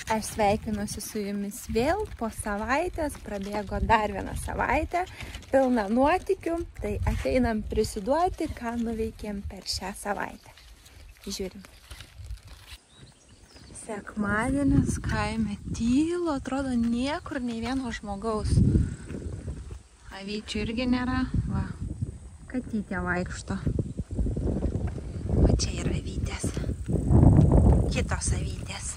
Aš sveikinuosi su jumis vėl po savaitės, prabėgo dar vieną savaitę, pilna nuotykių, tai ateinam prisiduoti, ką nuveikėm per šią savaitę. Žiūrim. Sekmadienis kaime tylu, atrodo niekur nei vieno žmogaus. Avyčių irgi nėra, va, katytė vaikšto. Va čia yra avytės, kitos avytės.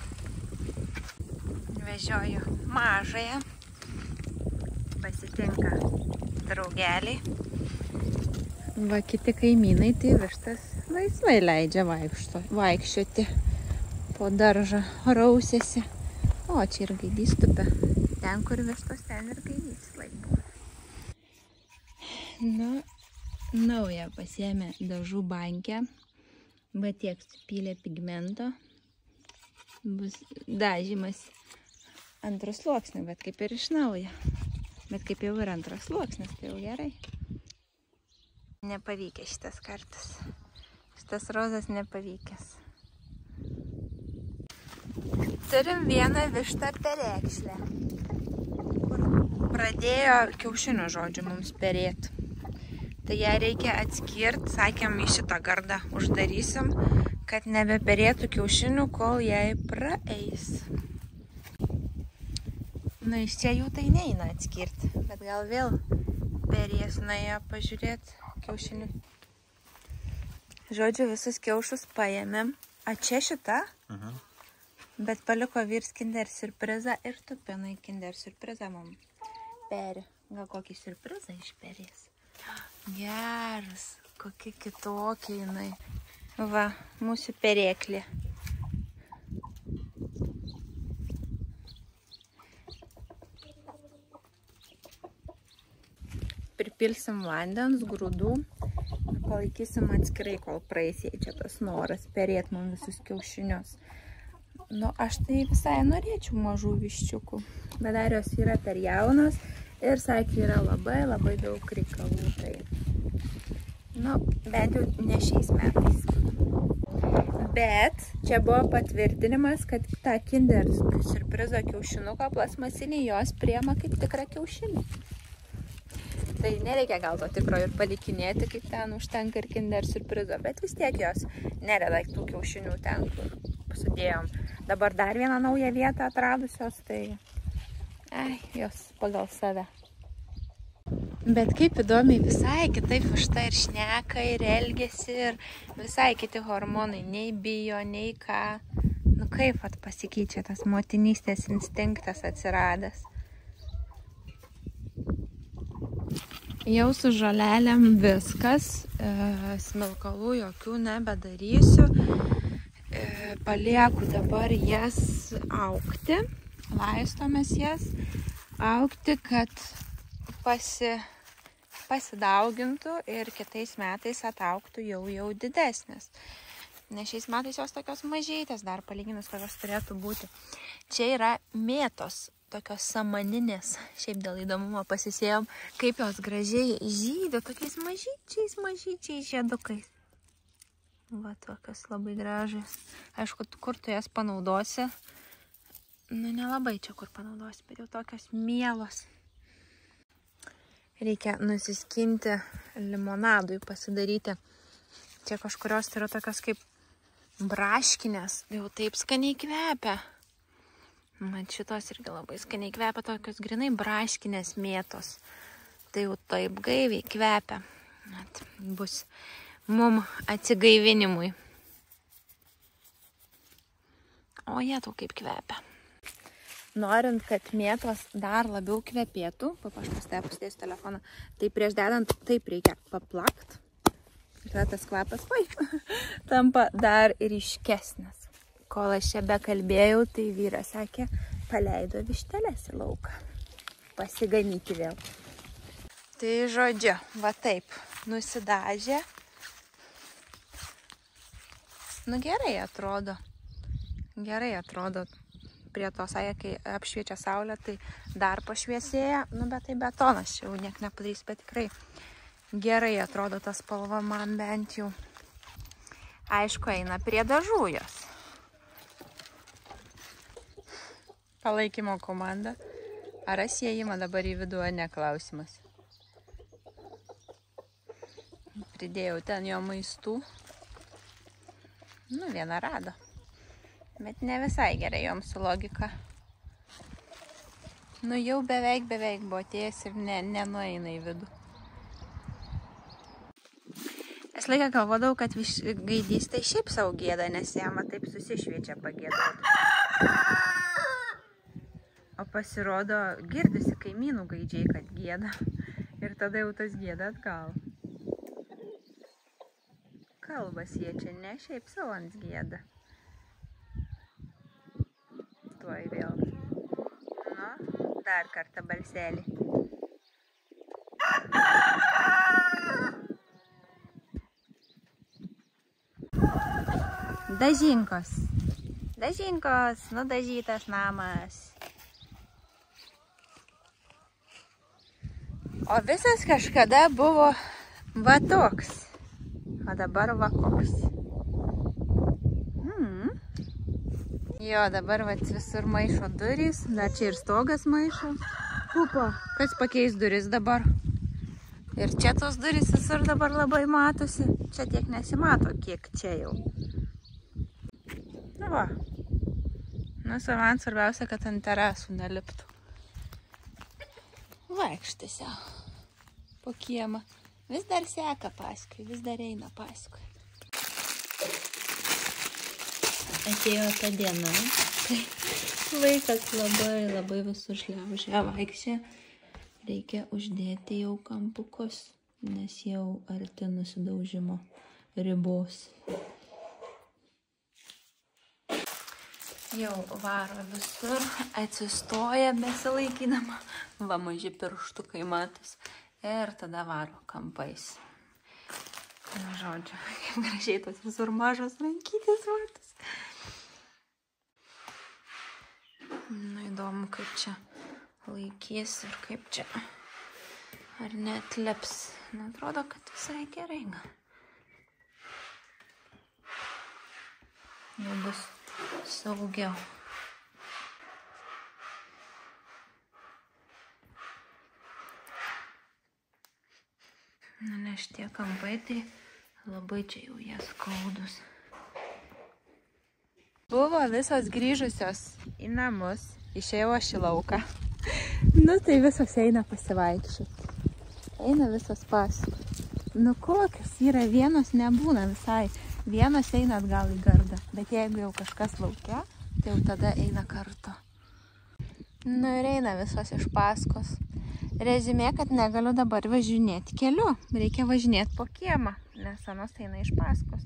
Vežioju mažąją, pasitinka draugeliai. Va kiti kaimynai, tai vištas laisvai leidžia vaikščioti po daržą, rausėsi. O, čia ir gaidys tupia. Ten, kur vištos, ten ir gaidys laiko. Nu, naują pasiėmė dažų bankę, va tiek supylė pigmento, bus dažymas antras sluoksnis, bet kaip ir iš naujo. Bet kaip jau ir antras sluoksnis, tai jau gerai. Nepavykęs šitas kartas. Šitas rozas nepavykęs. Turim vieną vištą perekšlę, kur pradėjo kiaušinių žodžiu mums perėti. Tai ją reikia atskirti, sakėm, į šitą gardą uždarysim, kad nebeperėtų kiaušinių, kol jai praeis. Na, iš čia jų tai neina atskirti, bet gal vėl perės nuėjo pažiūrėti kiaušinių. Žodžiu, visus kiaušus paėmėm. A čia šita? Bet paliko vyrs Kinder siurprizą ir tupinai Kinder siurprizą mum peri. Gal kokį siurprizą išperės? Geras, kokia kitokia jinai. Va, mūsų perėklė. Pripilsim vandens, grūdų, palaikysim atskirai, kol praeis jai čia tas noras perėt mums visus kiaušinius. Nu, aš tai visai norėčiau mažų viščiukų, bet dar jos yra per jaunos ir sakė, yra labai daug reikalų. Tai, nu, bent jau ne šiais metais. Bet čia buvo patvirtinimas, kad tą Kinder siurprizo kiaušinuką plasmasinį jos priema kaip tikrą kiaušinį. Tai nereikia gal to tikro ir palikinėti, kaip ten užtenka ir Kinder siurprizo, bet vis tiek jos nededa tų kiaušinių ten, kur sudėjom. Dabar dar vieną naują vietą atradusios, tai jos pagal save. Bet kaip įdomiai, visai kitaip višta ir šneka, ir elgiasi, ir visai kiti hormonai, nei bijo, nei ką. Nu kaip pasikeičia tas motinystės instinktas atsiradęs. Jau su žolelėm viskas, smilkalų jokių nebedarysiu, palieku dabar jas augti, laistomės jas augti, kad pasidaugintų ir kitais metais ataugtų jau didesnės. Nes šiais metais jos tokios mažytės dar palyginus, kokios turėtų būti. Čia yra mėtos. Tokios samaninės, šiaip dėl įdomumo pasisėjom, kaip jos gražiai žydi, tokiais mažyčiais žiedukais. Va, tokios labai gražios. Aišku, kur tu jas panaudosi? Nu, nelabai čia kur panaudosi, bet jau tokios mielos. Reikia nusiskinti limonadui, pasidaryti. Čia kažkurios yra tokios kaip braškinės, jau taip skaniai kvepia. Man šitos irgi labai skaniai kvepia, tokios grinai braškinės mėtos. Tai jau taip gaiviai kvepia. Net bus mum atsigaivinimui. O jie tau kaip kvepia. Norint, kad mėtos dar labiau kvepėtų, aš pasidėsiu telefoną, tai prieš dedant taip reikia paplakt. Ir tada tas kvapas, tampa dar ryškesnis. Kol aš čia bekalbėjau, tai vyras sakė, paleido višteles į lauką. Pasiganyti vėl. Tai žodžiu, va taip, nusidažė. Nu gerai atrodo. Gerai atrodo. Prie to sakė, kai apšviečia saulė, tai dar pašviesėja. Nu bet tai betonas, čia jau niek nepadarys, bet tikrai gerai atrodo ta spalva man bent jau. Aišku, eina prie dažų jos. palaikymo komanda. Ar įėjimą dabar į vidų, ne klausimas. Pridėjau ten jo maistų. Nu, vieną rado. Bet ne visai gerai joms su logika. Nu, jau beveik buvo atėjęs ir nenueina į vidų. Es laiką galvodavau, kad gaidys tai šiaip savo gėda, nes jama taip susišviečia pagėdoti. O pasirodo, girdisi kaimynų gaidžiai, kad gėda. Ir tada jau tas gėda atgal. Kalbas jie čia ne šiaip savo ant gėda. Tuoj vėl. Nu, dar kartą balselį. Dažinkos. Dažinkos, nudažytas namas. O visas kažkada buvo va toks. O dabar va koks. Jo, dabar va visur maišo durys. Dar čia ir stogas maišo. Pupa, kas pakeis duris dabar? Ir čia tos durys visur dabar labai matosi. Čia tiek nesimato, kiek čia jau. Nu va. Nu, man svarbiausia, kad ant terasų neliptų. Vaikštis jau po kiemą. Vis dar seka paskui, vis dar eina paskui. Atėjo ta diena, tai vaikas labai visur šliaužia, vaikščia. Reikia uždėti jau kampukus, nes jau arti nusidaužimo ribos. Jau varo visur, atsistoja besilaikydama, va maži pirštukai matos. Ir tada varo kampais. Nu, žodžiu, kaip gražiai tos visur mažos rankytės matos. Nu, įdomu, kaip čia laikys ir kaip čia. Ar net lips. Nu, atrodo, kad visai gerai gal. Jau bus saugiau. Nu, nes tie kampai, tai labai čia jau jie skaudus. Buvo visos grįžusios į namus, išėjau aš į lauką. Nu, tai visos eina pasivaikščioti. Eina visos paskui. Nu, kokios yra, vienos nebūna visai. Vienos eina atgal į gardą. Bet jeigu jau kažkas laukia, tai jau tada eina kartu. Nu, ir eina visos iš paskos. Rezumė, kad negaliu dabar važinėti keliu. Reikia važinėti po kiemą, nes anos eina iš paskos.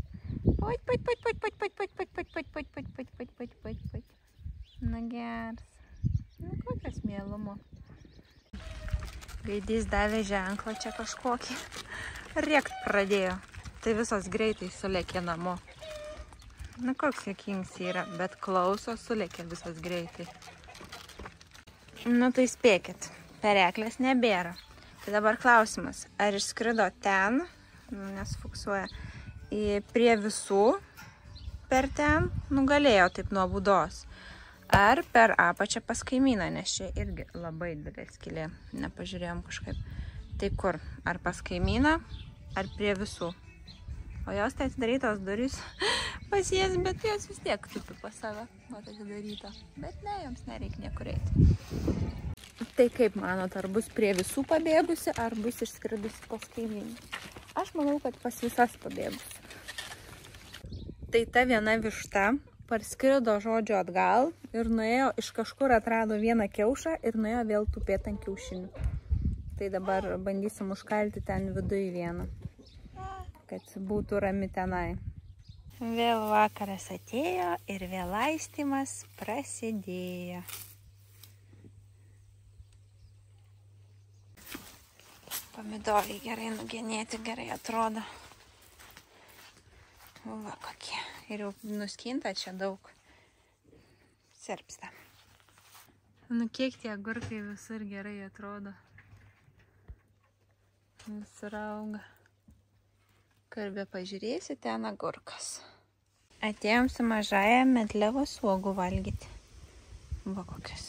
Na geras. Nu, kokias mielumo. Gaidys davė ženklą čia kažkokį. Rėkt pradėjo. Tai visos greitai sulėkė namo. Nu, koks juokingas yra, bet klauso, sulėkė visos greitai. Nu, tai spėkit. Pereklės nebėra. Tai dabar klausimas, ar išskrido ten, nes fiksuoja, prie visų per ten, nugalėjo taip nuo būdos, ar per apačią pas kaimyną, nes čia irgi labai didelė skylė, nepažiūrėjom kažkaip. Tai kur? Ar pas kaimyną, ar prie visų? O jos tai atidarytos durys pas jas, bet jos vis tiek tupi pas save, o tai atidaryta. Bet ne, joms nereikia niekur eiti. Tai kaip manot, ar bus prie visų pabėgusi, ar bus išskridusi pas kaimynus? Aš manau, kad pas visas pabėgusi. Tai ta viena višta parskrido žodžio atgal ir nuėjo, iš kažkur atrado vieną kiaušą ir nuėjo vėl tupėti ant kiaušinių. Tai dabar bandysim užkalti ten viduje vieną, kad būtų rami tenai. Vėl vakaras atėjo ir vėl laistymas prasidėjo. Pomidorai gerai nugenėti, gerai atrodo. Va kokie. Ir jau nuskinta čia daug. Sirpsta. Nu kiek tie agurkai visur gerai atrodo. Visur auga. Kur be pažiūrėsi, ten agurkas. Atėjom su mažąja medlievos uogų valgyti. Va kokias.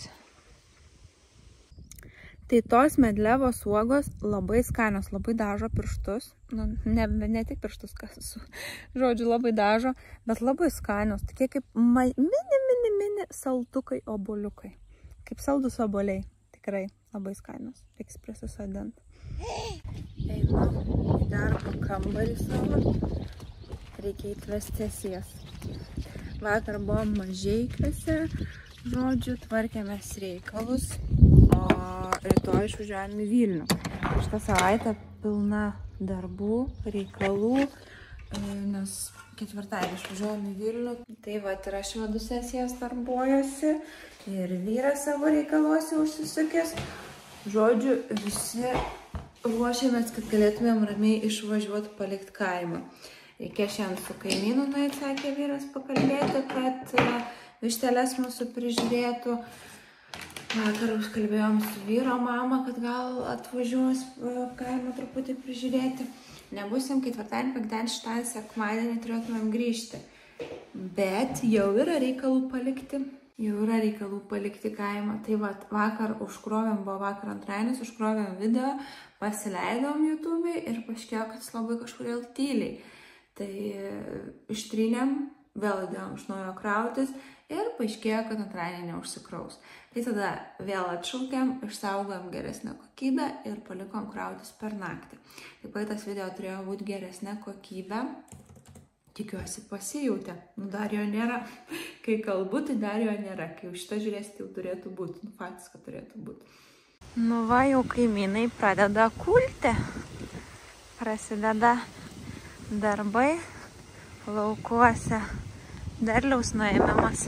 Tai tos medlevos uogos labai skanios, labai dažo pirštus. Nu, ne tik pirštus, žodžiu, labai dažo, bet labai skanios. Tokie kaip mini saltukai obuoliukai. Kaip saldus obuoliai. Tikrai labai skanios. Reiks prisisodint. Einu į darbo kambarį savo. Reikia įtvesti sesijas. Vakar buvom Mažeikiuose. Žodžiu, tvarkėmės reikalus. O rytoj išvažiuojame į Vilnių. Šitą savaitę pilna darbų, reikalų, nes ketvirtadienį išvažiuojame į Vilnių. Tai va, ir aš vedu sesijas darbuojuosi ir vyras savo reikaluose užsisukęs. Žodžiu, visi ruošiamės, kad galėtumėm ramiai išvažiuoti, palikti kaimą. Reikia šiandien su kaimynu, sakė vyras, pakalbėti, kad višteles mūsų prižiūrėtų. Vakar užkalbėjom su vyro mama, kad gal atvažiuos kaimą truputį prižiūrėti. Nebūsim ketvirtadienį, penktadienį, šeštadienį, sekmadienį turėtumėm grįžti. Bet jau yra reikalų palikti. Jau yra reikalų palikti kaimą. Tai va, vakar užkrovėm, buvo vakar antradienis, užkrovėm video, pasileidom YouTube'ai ir paaiškėjo, kad jis labai kažkodėl tyliai. Tai ištrynėm, vėl įdėjom iš naujo krautis ir paaiškėjo, kad antradienį neužsikraus. Tai tada vėl atšaukėm, išsaugojom geresnę kokybę ir palikom krautis per naktį. Taip pat tas video turėjo būti geresnė kokybė. Tikiuosi pasijautė. Nu, dar jo nėra. Kai kalbu, tai dar jo nėra. Kai už šitą žiūrėsite, jau turėtų būti. Nu, faktas, kad turėtų būti. Nu va, jau kaimynai pradeda kulti. Prasideda darbai laukuose. Derliaus nuėmimas.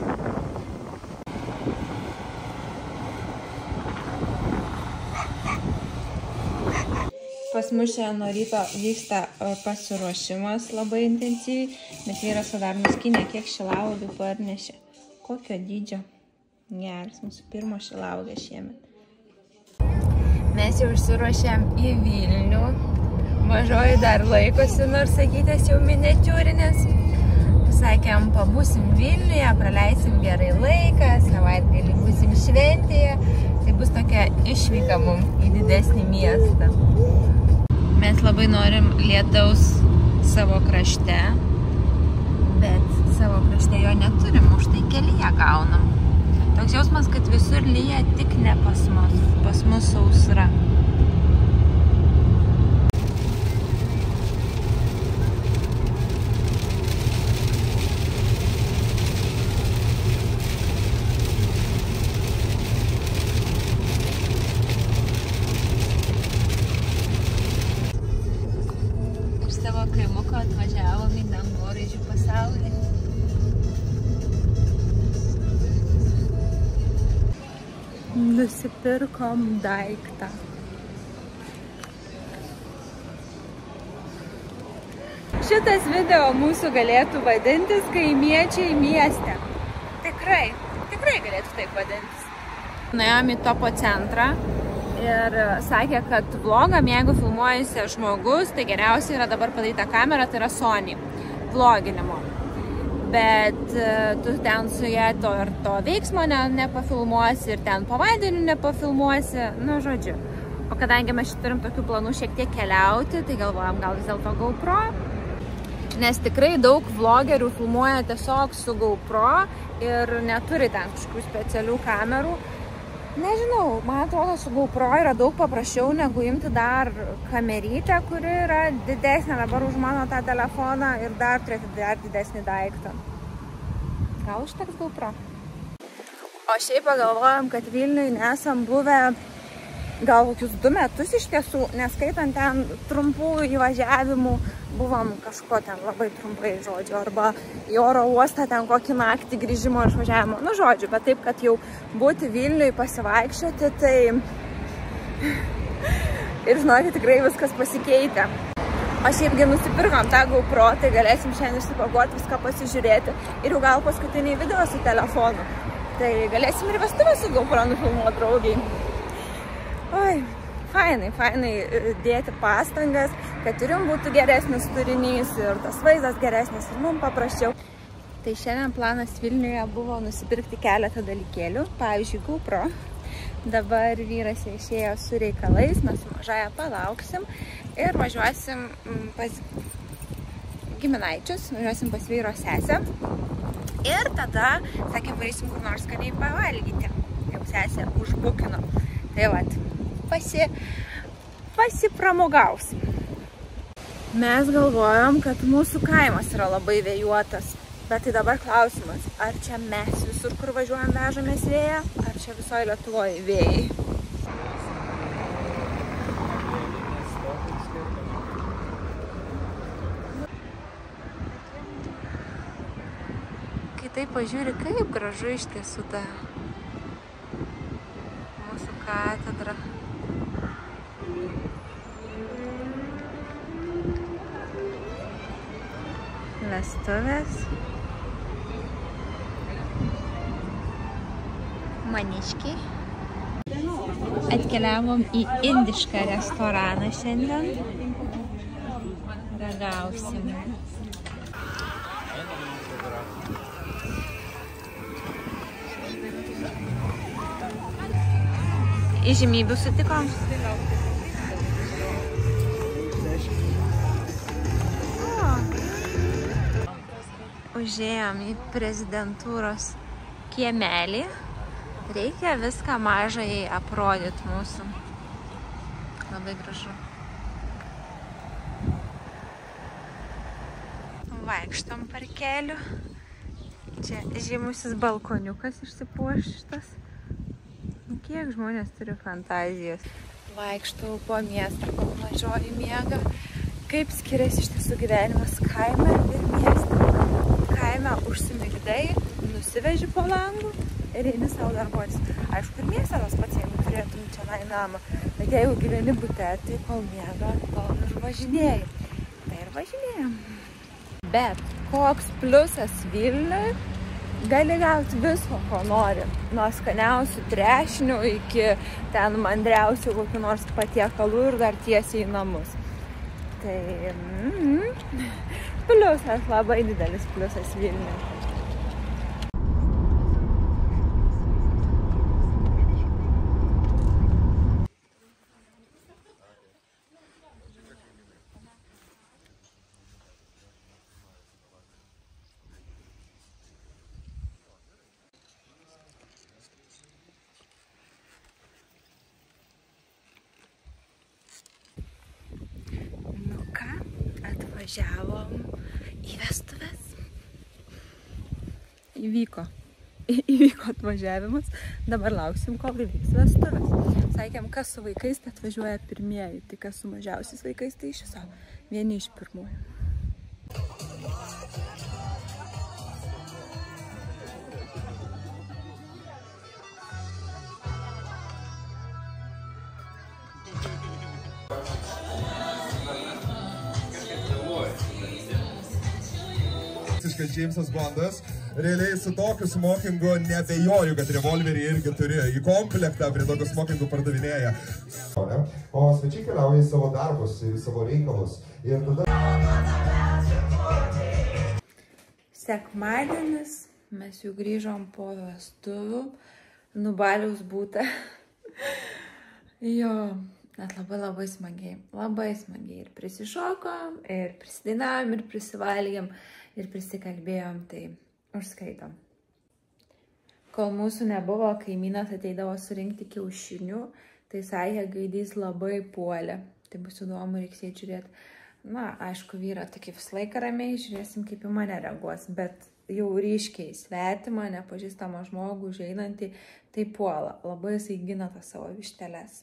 Pas mus šiandien nuo ryto vyksta pasiruošimas labai intensyviai, bet vyras dar nuskynė, kiek šilauogių parnešė. Kokio dydžio? Geras, mūsų pirmo šilauogė šiemet. Mes jau išsiruošėm į Vilnių. Mažoji dar laikosi, nors sakytės jau miniatiūrinės. Sakėm, pabūsim Vilniuje, praleisim gerai laiką, savaitgalį būsim šventėje. Tai bus tokia išvyka mums į didesnį miestą. Mes labai norim lietaus savo krašte, bet savo krašte jo neturim, už tai kelyje gaunam. Toks jausmas, kad visur lyja, tik ne pas mus sausra. Atvažiavom į dangoraižių pasaulį. Nusipirkom daiktą. Šitas video mūsų galėtų vadintis kaimiečiai mieste. Tikrai galėtų taip vadintis. Nuėjom į Topo centrą. Ir sakė, kad vlogam, jeigu filmuojasi žmogus, tai geriausia yra dabar padaryta kamera, tai yra Sony vloginimo. Bet tu ten su ją to veiksmo nepafilmuosi ir ten po vandeniu nepafilmuosi, nu žodžiu. O kadangi mes turim tokių planų šiek tiek keliauti, tai galvojam gal vis dėlto GoPro. Nes tikrai daug vlogerių filmuoja tiesiog su GoPro ir neturi ten kažkokių specialių kamerų. Nežinau, man atrodo, su GoPro yra daug paprasčiau negu imti dar kamerytę, kuri yra didesnė dabar už mano tą telefoną ir dar turėti dar didesnį daiktą. Gal užteks GoPro? O šiaip pagalvojom, kad Vilniui nesam buvę gal kokius 2 metus iš tiesų, neskaitant ten trumpų įvažiavimų, buvom kažko ten labai trumpai, žodžiu, arba į oro uostą ten kokį naktį grįžimo ir išvažiavimo, nu žodžiu, bet taip, kad jau būti Vilniui pasivaikščioti, tai ir žinokit, tikrai viskas pasikeitė. O šiaipgi nusipirkom tą GoPro, tai galėsim šiandien išsipakuoti, viską pasižiūrėti ir jau gal paskutiniai video su telefonu. Tai galėsim ir vestuvę su GoPro nufilmuoti draugiai. Oi, fainai dėti pastangas, kad turim būtų geresnis turinys ir tas vaizdas geresnis ir mums paprasčiau. Tai šiandien planas Vilniuje buvo nusipirkti keletą dalykėlių, pavyzdžiui, GoPro. Dabar vyras išėjo su reikalais, mes su mažąja palauksim ir važiuosim pas giminaičius, važiuosim pas vyro sesę. Ir tada, sakėm, varysim kur nors skaniai pavalgyti. Jau sesė užbukino. Tai vat, pasipramogausim. Mes galvojom, kad mūsų kaimas yra labai vėjuotas. Bet tai dabar klausimas, ar čia mes visur, kur važiuojam, vežamės vėją, ar čia visoje Lietuvoje vėjai? Kai taip pažiūri, kaip gražu iš tiesų ta mūsų katedra. Vestuvės. Maniškiai. Atkeliavom į indišką restoraną šiandien. Ragausim. Įžymybių sutikom. Užėjom į prezidentūros kiemelį. Reikia viską mažai aprodyti mūsų. Labai gražu. Vaikštom parkeliu. Čia žymusis balkoniukas išsipuoštas. Kiek žmonės turi fantazijos. Vaikštau po miestą, kol mažoji miega. Kaip skiriasi iš tiesų gyvenimas kaime ir mieste. Kaime užsimigdai, nusiveži po langų ir eini savo darbuotis. Aišku, ir mieste tas pats, jeigu turėtum čia namą. Bet jeigu gyveni bute, tai kol miega, tol ir važinėjai. Tai ir važinėjom. Bet koks pliusas Vilniui, gali gauti visko, ko nori. Nuo skaniausių trešnių iki ten mandriausių kokių nors patiekalų ir dar tiesiai į namus. Tai pliusas, labai didelis pliusas Vilniui. Atvažiavom į vestuves. Įvyko atvažiavimas. Dabar lauksim, kol įvyks vestuvės. Sakėm, kas su vaikais, tai atvažiuoja pirmieji. Tai kas su mažiausiais vaikais, tai iš viso vieni iš pirmųjų. Džeimsas Bondas. Realiai su tokiu smokingu nebejoju, kad revolverį irgi turi. Į komplektą prie tokio smokingų pardavinėja. O svečiai keliauja į savo darbus, į savo reikalus. Ir tada... Sekmadienis, mes jau grįžom po vestuvių, Nubaliaus būta. Jo, net labai smagiai. Labai smagiai. Ir prisišokom, ir prisidainavom, ir prisivalgėm. Ir prisikalbėjom, tai užskaitom. Kol mūsų nebuvo, kaimynas ateidavo surinkti kiaušinių, tai sakė, gaidys labai puolė. Tai bus įdomu, reiks jai žiūrėti. Na, aišku, vyra tokį visą laiką ramiai, žiūrėsim, kaip į mane reaguos. Bet jau ryškiai svetimą, nepažįstamą žmogų, užeinantį, tai puola. Labai jisai gina tas savo višteles.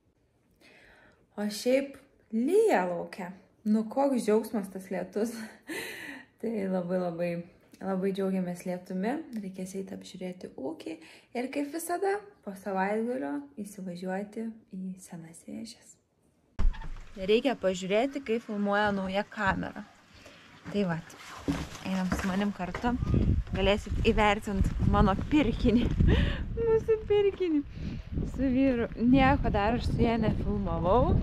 O šiaip lyja laukia. Nu, koks džiaugsmas tas lietus. Tai labai džiaugiamės lietumi, reikės eiti apžiūrėti ūkį ir kaip visada po savaitgalio įsivažiuoti į Senas Vėžes. Reikia pažiūrėti, kaip filmuoja nauja kamera. Tai vat, einam su manim kartu, galėsit įvertinti mano pirkinį, mūsų pirkinį su vyru. Nieko dar aš su jie nefilmavau,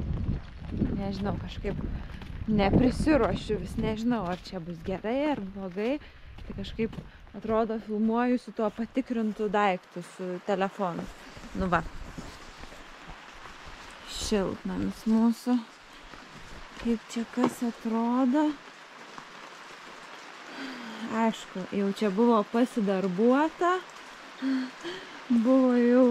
nežinau, kažkaip neprisiruošiu, vis nežinau, ar čia bus gerai ar blogai, Tai kažkaip atrodo filmuoju su tuo patikrintu daiktu, su telefonu. Nu va. Šiltnamis mūsų. Kaip čia kas atrodo. Aišku, jau čia buvo pasidarbuota. Buvo jau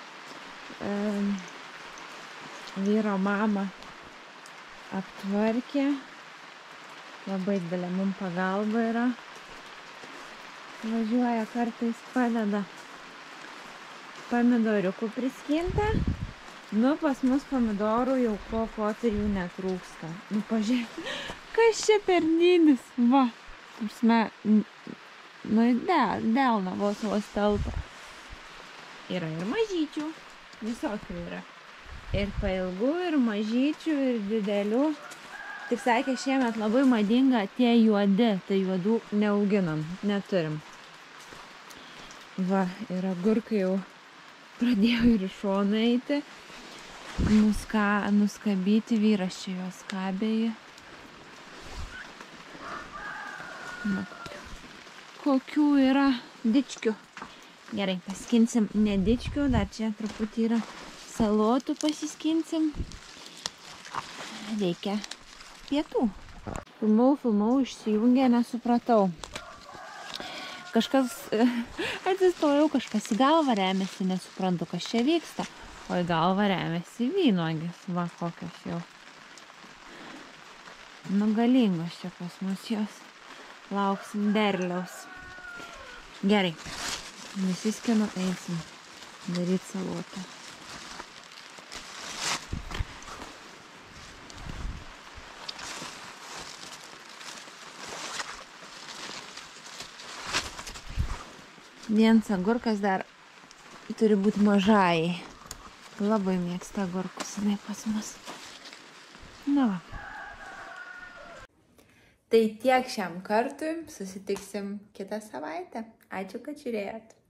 vyro mama aptvarkė. Labai didelė mums pagalba yra. Važiuoja kartais, padeda pomidoriukų priskinta. Nu, pas mus pomidorų jau ko tai jų netrūksta. Nu, pažiūrėk, kas čia per dydis? Va, prasme, nu, delna vos telpa. Yra ir mažyčių, visokių yra. Ir pailgų, ir mažyčių, ir didelių. Tik sakė, šiemet labai madinga tie juodi, tai juodų neauginam, neturim. Va, ir agurkai jau pradėjo ir iš šono eiti. Nuskabyti, vyras čia juos skabėji. Kokių yra dičkių. Gerai, paskinsim ne dičkių, dar čia truputį yra salotų pasiskinsim. Reikia pietų. Filmau, išsijungė, nesupratau. Kažkas, atsistojau, kažkas į galvą remiasi, nesuprantu, kas čia vyksta. O į galvą remiasi vynuogės. Va, kokios jau. Nu, galingos čia pas mus jos. Lauksim derliaus. Gerai. Nusiskinu, eisim daryti salotą. Vienas agurkas dar turi būti mažai. Labai mėgsta agurkus, jinai pas mus. Na va. Tai tiek šiam kartui. Susitiksim kitą savaitę. Ačiū, kad žiūrėjot.